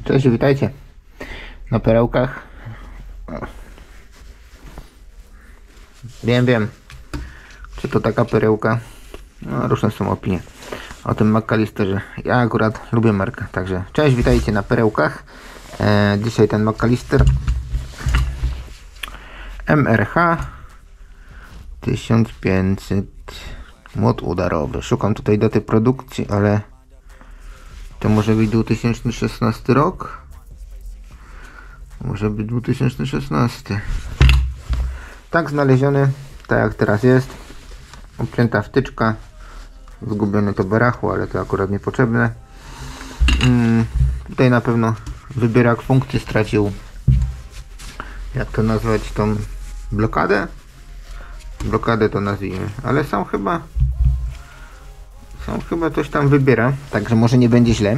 Cześć, witajcie na perełkach. Wiem, czy to taka perełka. No, różne są opinie o tym McAllisterze. Ja akurat lubię markę, także cześć, witajcie na perełkach. Dzisiaj ten McAllister MRH 1500 młot udarowy. Szukam tutaj daty produkcji, ale to może być 2016 rok. Może być 2016. Tak znaleziony, tak jak teraz jest. Obcięta wtyczka. Zgubione to barachło, ale to akurat niepotrzebne. Tutaj na pewno wybierak funkcji stracił. Jak to nazwać, tą blokadę? Blokadę to nazwijmy, ale sam chyba coś tam wybiera, także może nie będzie źle.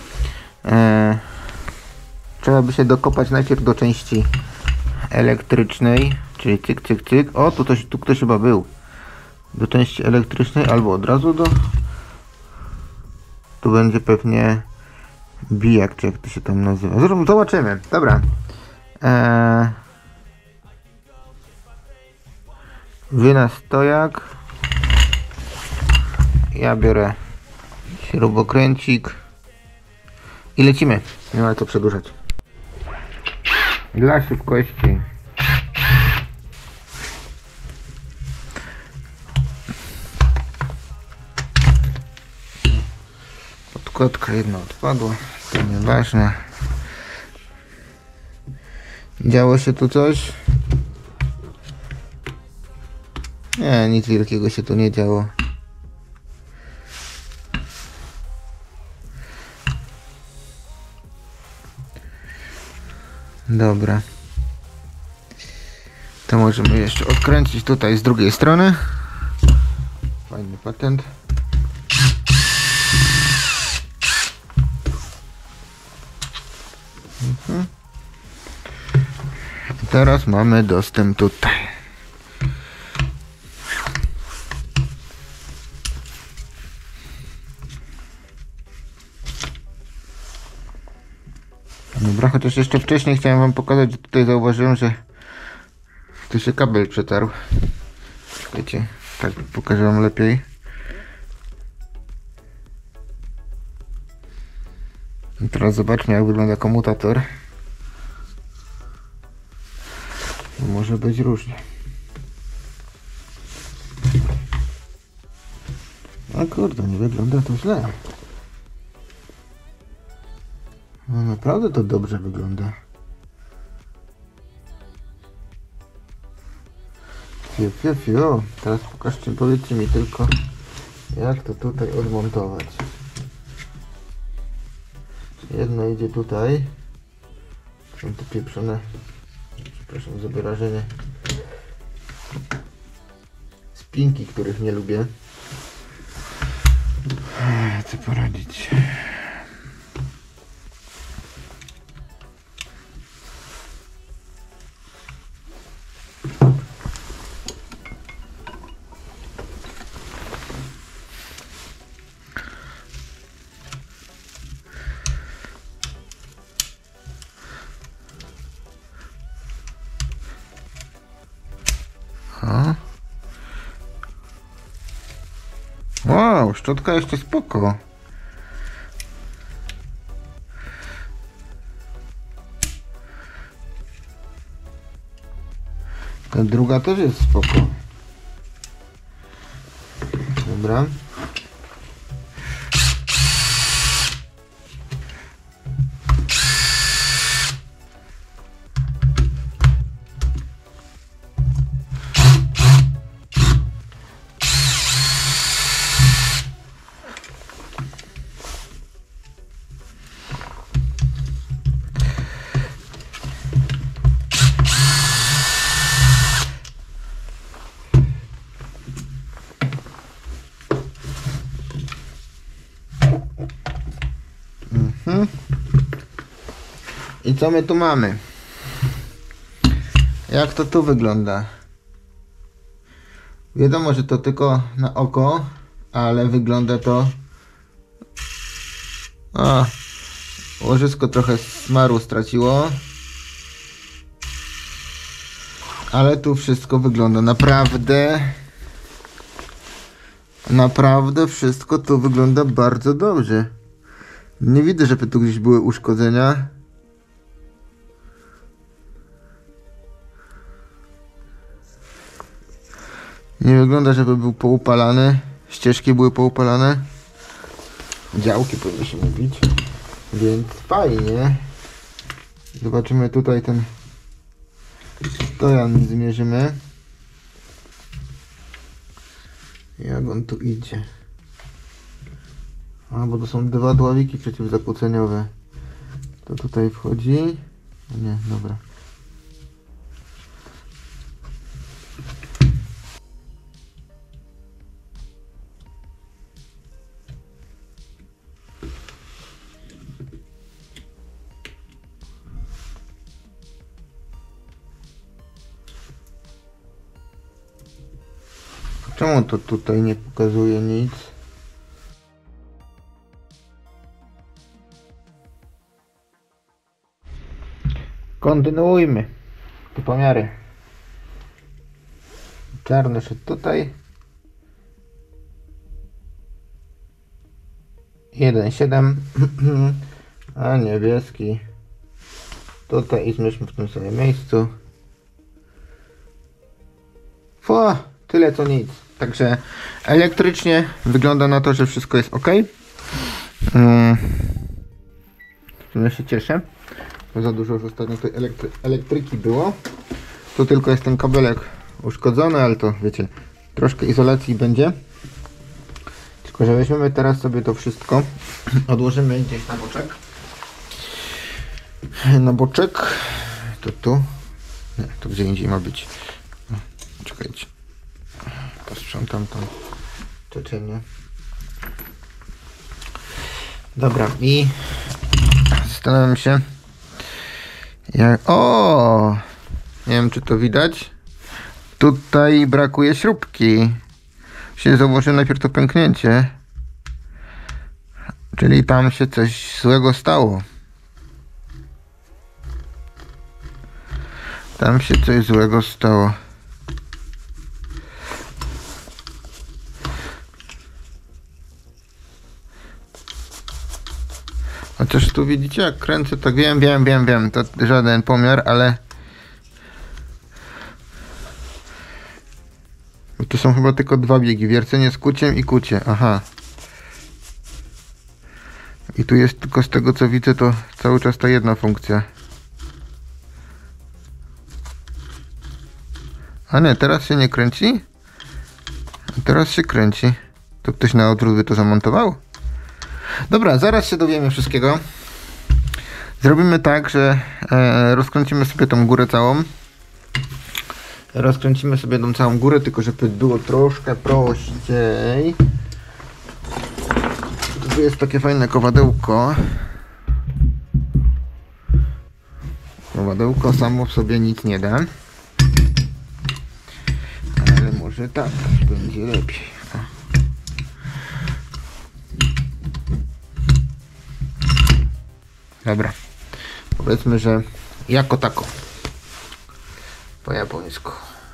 Trzeba by się dokopać najpierw do części elektrycznej, czyli cyk. O, tu ktoś chyba był. Do części elektrycznej albo od razu do... Tu będzie pewnie bijak, czy jak to się tam nazywa. Zobaczymy. Dobra. Wynastojak. Ja biorę śrubokręcik i lecimy. Nie ma co przedłużać. Dla szybkości podkładka jedna odpadła, to nieważne. Działo się tu coś? Nie, nic wielkiego się tu nie działo. Dobra. To możemy jeszcze odkręcić tutaj z drugiej strony. Fajny patent. I teraz mamy dostęp tutaj. Dobra, chociaż jeszcze wcześniej chciałem wam pokazać, że tutaj zauważyłem, że tu się kabel przetarł. Czekajcie, tak pokażę wam lepiej. I teraz zobaczmy, jak wygląda komutator. Może być różnie. A kurde, nie wygląda to źle. No naprawdę to dobrze wygląda. Fiu. Teraz pokażcie, powiedzcie mi tylko, jak to tutaj odmontować. Jedno idzie tutaj. Są te pieprzone, przepraszam za wyrażenie, spinki, których nie lubię. Co poradzić? Wow, szczotka jeszcze spoko. Ta druga też jest spoko. Dobra. I co my tu mamy? Jak to tu wygląda? Wiadomo, że to tylko na oko, ale wygląda to Łożysko trochę smaru straciło. Ale tu wszystko wygląda naprawdę wszystko tu wygląda bardzo dobrze. Nie widzę, żeby tu gdzieś były uszkodzenia. Nie wygląda, żeby był poupalany. Ścieżki były poupalane. Działki powinno się mówić. Więc fajnie. Zobaczymy tutaj ten stojan, zmierzymy. Jak on tu idzie. A, bo to są dwa dławiki przeciwzakłóceniowe. To tutaj wchodzi. Nie, dobra. Czemu to tutaj nie pokazuje nic? Kontynuujmy te pomiary. Czarny szedł tutaj. 1,7. A niebieski tutaj i zmierzmy w tym samym miejscu. Tyle co nic. Także elektrycznie wygląda na to, że wszystko jest ok. Ja się cieszę. Za dużo już ostatnio tej elektryki było. Tu tylko jest ten kabelek uszkodzony, ale to wiecie, troszkę izolacji będzie. Tylko że weźmiemy teraz sobie to wszystko, odłożymy gdzieś na boczek. Na boczek. To tu. Nie, to gdzie indziej ma być. Czekajcie. Posprzątam tą Czeczenię. Dobra, i zastanawiam się jak... O! Nie wiem, czy to widać. Tutaj brakuje śrubki. Się zauważyłem najpierw to pęknięcie. Czyli tam się coś złego stało. Tam się coś złego stało. Chociaż tu widzicie, jak kręcę, tak wiem, to żaden pomiar, ale to są chyba tylko dwa biegi, wiercenie z kuciem i kucie, aha. I tu jest tylko, z tego co widzę, to cały czas ta jedna funkcja. A nie, teraz się nie kręci? Teraz się kręci. To ktoś na odwrót by to zamontował? Dobra, zaraz się dowiemy wszystkiego. Zrobimy tak, że rozkręcimy sobie tą górę całą. Rozkręcimy sobie tą całą górę, tylko żeby było troszkę prościej. Tu jest takie fajne kowadełko. Kowadełko samo w sobie nic nie da. Ale może tak będzie lepiej. Dobra, powiedzmy, że jako tako, po japońsku.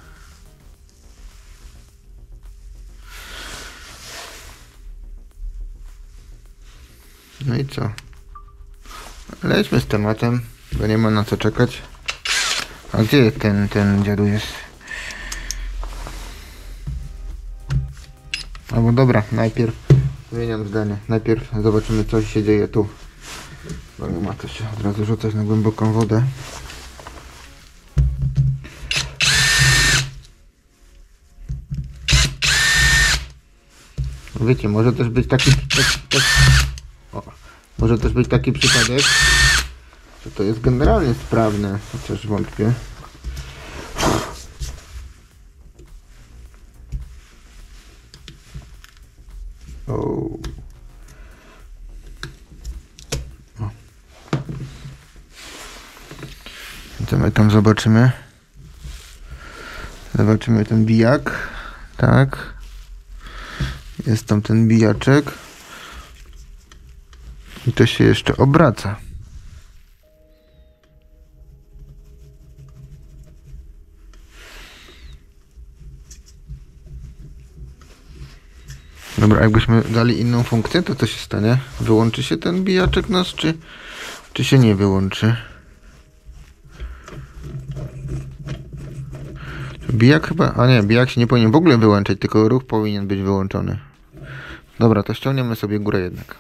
No i co? Lećmy z tematem, bo nie ma na co czekać. A gdzie ten dziadu jest? Albo dobra, najpierw zmieniam zdanie. Najpierw zobaczymy, co się dzieje tu. Bo nie ma co się od razu rzucać na głęboką wodę. Wiecie, może też być taki może też być taki przypadek, że to jest generalnie sprawne, chociaż wątpię. Co my tam zobaczymy? Zobaczymy ten bijak. Tak. Jest tam ten bijaczek. I to się jeszcze obraca. Dobra, jakbyśmy dali inną funkcję, to co się stanie? Wyłączy się ten bijaczek nasz, czy się nie wyłączy? Bijak chyba... A nie, bijak się nie powinien w ogóle wyłączać, tylko ruch powinien być wyłączony. Dobra, to ściągniemy sobie górę jednak.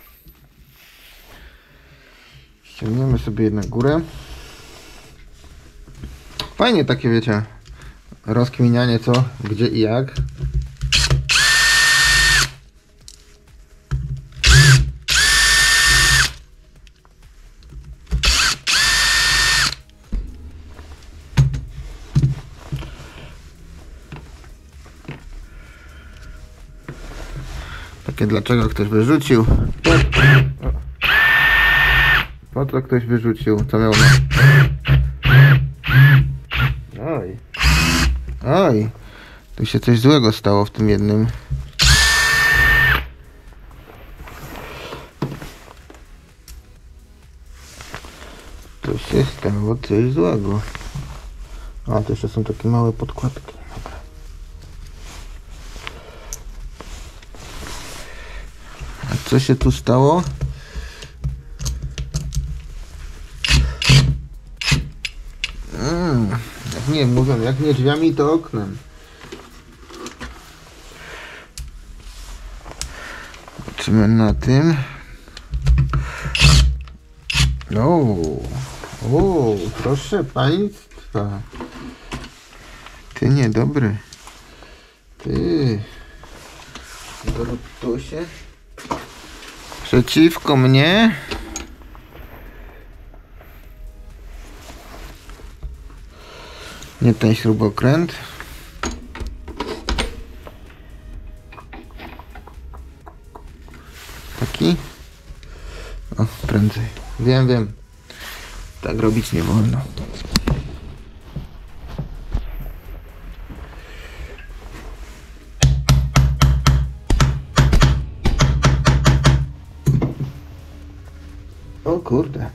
Ściągniemy sobie jednak górę. Fajnie takie, wiecie, rozkminianie co, gdzie i jak. Takie dlaczego ktoś wyrzucił. Po co ktoś wyrzucił? Co miał na... Oj. Oj. Tu się coś złego stało w tym jednym. Tu się stało coś złego. A, to jeszcze są takie małe podkładki. Dobra. A co się tu stało? Jak nie mówią, jak nie drzwiami, to oknem. Zobaczymy na tym. O, proszę państwa. Ty niedobry. Ty. Dorotusie. Przeciwko mnie. Nie ten śrubokręt. Taki. O, prędzej. Wiem. Tak robić nie wolno. O kurde.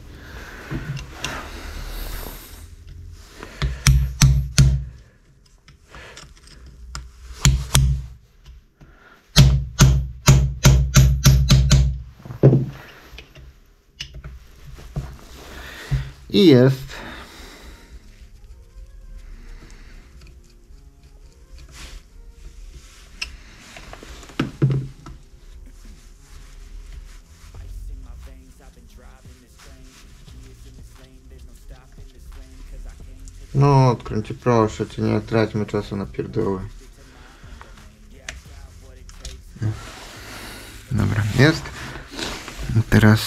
I jest. No, odkręcie, proszę cię, nie traćmy czasu na pierdoły. Dobra, jest. I teraz...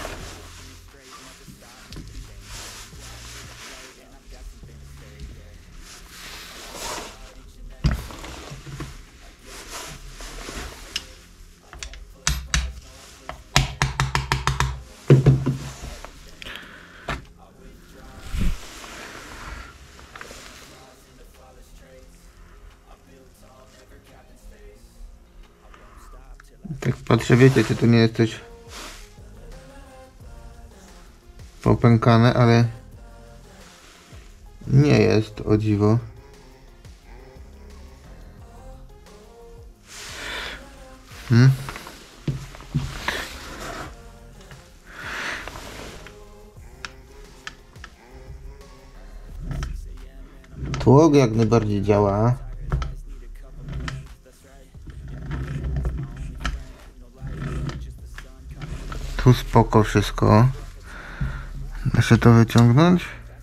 Tak patrzę, wiecie, czy tu nie jest coś popękane, ale nie jest, o dziwo. Tłok jak najbardziej działa. Tu spoko wszystko. Da się to wyciągnąć?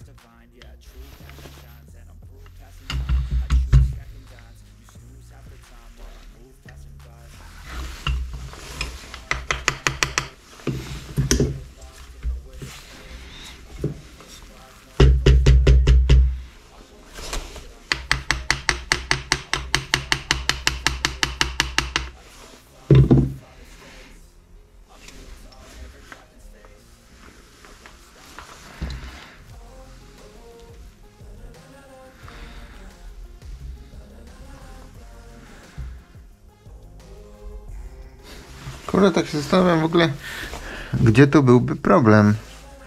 Kurde, tak się zastanawiam w ogóle, gdzie to byłby problem.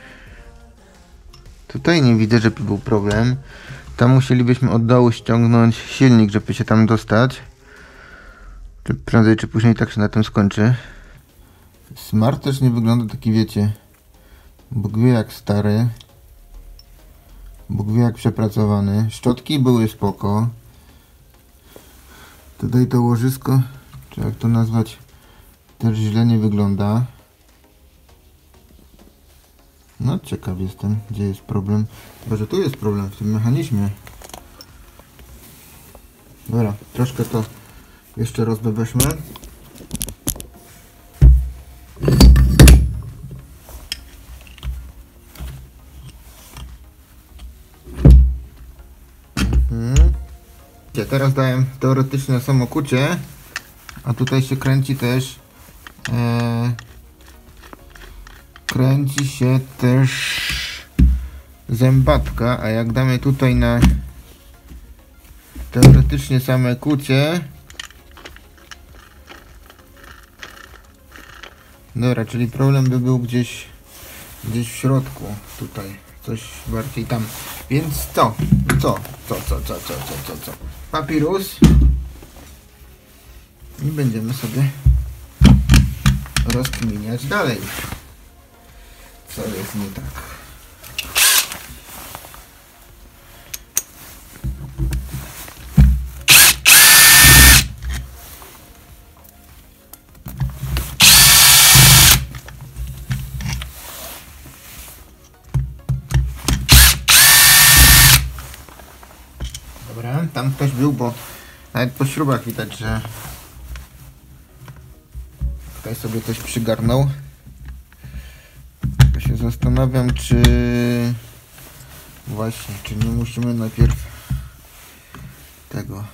Tutaj nie widzę, żeby był problem. Tam musielibyśmy od dołu ściągnąć silnik, żeby się tam dostać. Prędzej czy później tak się na tym skończy. Smart też nie wygląda taki, wiecie, Bóg wie jak stary. Bóg wie jak przepracowany. Szczotki były spoko. Tutaj to łożysko, czy jak to nazwać, też źle nie wygląda. No ciekaw jestem, gdzie jest problem. Chyba, że tu jest problem w tym mechanizmie. Dobra, troszkę to jeszcze rozbebeszmy. Teraz dałem teoretycznie samo kucie, a tutaj się kręci też zębatka, a jak damy tutaj na teoretycznie same kucie. Dobra, czyli problem by był gdzieś w środku, tutaj, coś bardziej tam. Więc co? Papirus. I będziemy sobie rozkminiać dalej, co jest nie tak. Dobra, tam ktoś był, bo nawet po śrubach widać, że tutaj sobie coś przygarnął. Ja się zastanawiam, czy właśnie, czy nie musimy najpierw tego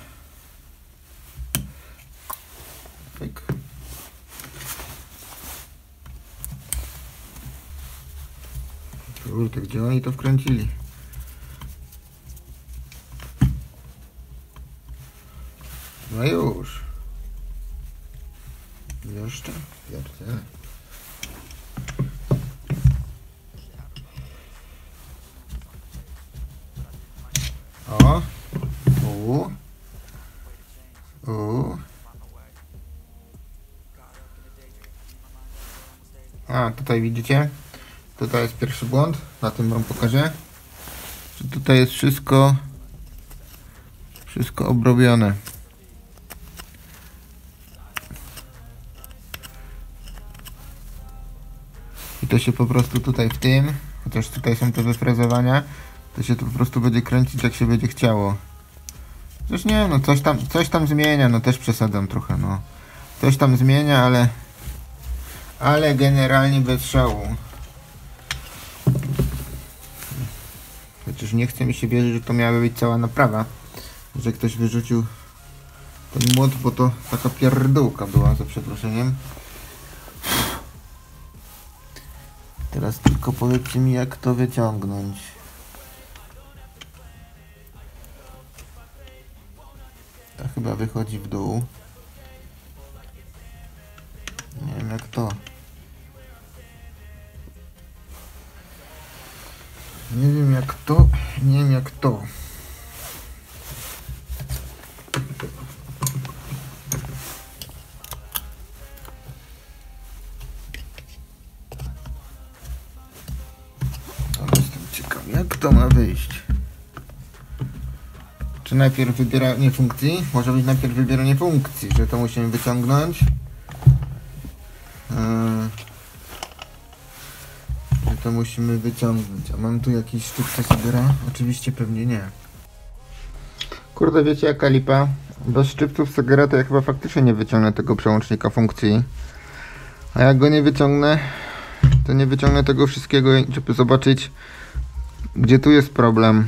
kurde, gdzie oni to wkręcili? No już. Jeszcze? Pierdziele. O. A, tutaj widzicie? Tutaj jest pierwszy błąd. Na tym wam pokażę. Że tutaj jest wszystko obrobione. I to się po prostu tutaj w tym, chociaż tutaj są te wyfrezowania, to się to po prostu będzie kręcić jak się będzie chciało. Chociaż nie, no coś tam zmienia, no też przesadzam trochę, no. Coś tam zmienia, ale generalnie bez szału. Chociaż nie chce mi się wierzyć, że to miała być cała naprawa. Że ktoś wyrzucił ten młot, bo to taka pierdółka była, za przeproszeniem. Teraz tylko powiedzcie mi, jak to wyciągnąć. To chyba wychodzi w dół. Nie wiem jak to. Nie wiem jak to. Jestem ciekaw, jak to ma wyjść. Czy najpierw wybieranie funkcji? Może być najpierw wybieranie funkcji, że to musimy wyciągnąć. Że to musimy wyciągnąć. A mam tu jakiś sztuk Segera? Oczywiście pewnie nie. Kurde, wiecie jaka lipa? Bez szczypców Segera to ja chyba faktycznie nie wyciągnę tego przełącznika funkcji. A jak go nie wyciągnę, to nie wyciągnę tego wszystkiego, żeby zobaczyć, gdzie tu jest problem.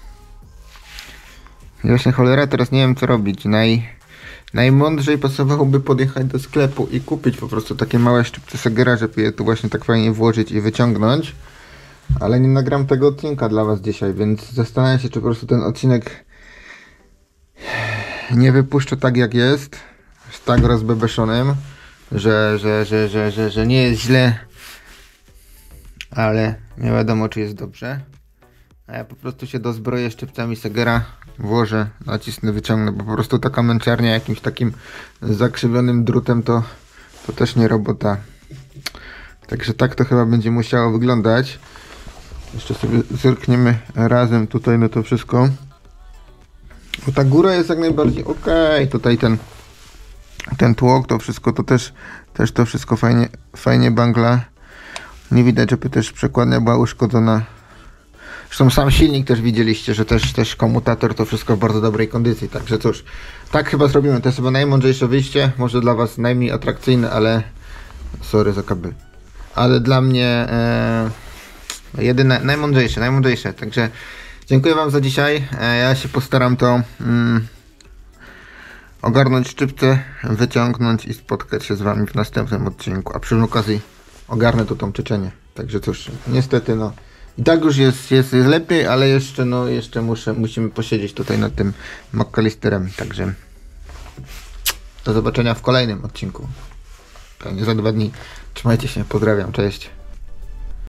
I właśnie cholera, teraz nie wiem co robić. Najmądrzej pasowałoby podjechać do sklepu i kupić po prostu takie małe szczypce Segera, żeby je tu właśnie tak fajnie włożyć i wyciągnąć. Ale nie nagram tego odcinka dla was dzisiaj, więc zastanawiam się, czy po prostu ten odcinek nie wypuszczę tak jak jest, z tak rozbebeszonym, że nie jest źle, ale nie wiadomo czy jest dobrze. A ja po prostu się dozbroję szczypcami Segera włożę, nacisnę, wyciągnę, bo po prostu taka męczarnia jakimś takim zakrzywionym drutem to też nie robota. Także tak to chyba będzie musiało wyglądać. Jeszcze sobie zerkniemy razem tutaj na to wszystko. Bo ta góra jest jak najbardziej ok. Tutaj ten tłok, to wszystko to też to wszystko fajnie bangla. Nie widać, żeby też przekładnia była uszkodzona. Zresztą sam silnik też widzieliście, że też komutator to wszystko w bardzo dobrej kondycji. Także cóż, tak chyba zrobimy. To jest chyba najmądrzejsze wyjście. Może dla was najmniej atrakcyjne, ale sorry za kabel. Ale dla mnie jedyne, najmądrzejsze. Także dziękuję wam za dzisiaj. Ja się postaram to ogarnąć szczypce, wyciągnąć i spotkać się z wami w następnym odcinku. A przy okazji ogarnę to tą Czeczenię. Także cóż, niestety no i tak już jest lepiej, ale jeszcze musimy posiedzieć tutaj nad tym McAllisterem. Także do zobaczenia w kolejnym odcinku. Pewnie za 2 dni. Trzymajcie się, pozdrawiam, cześć.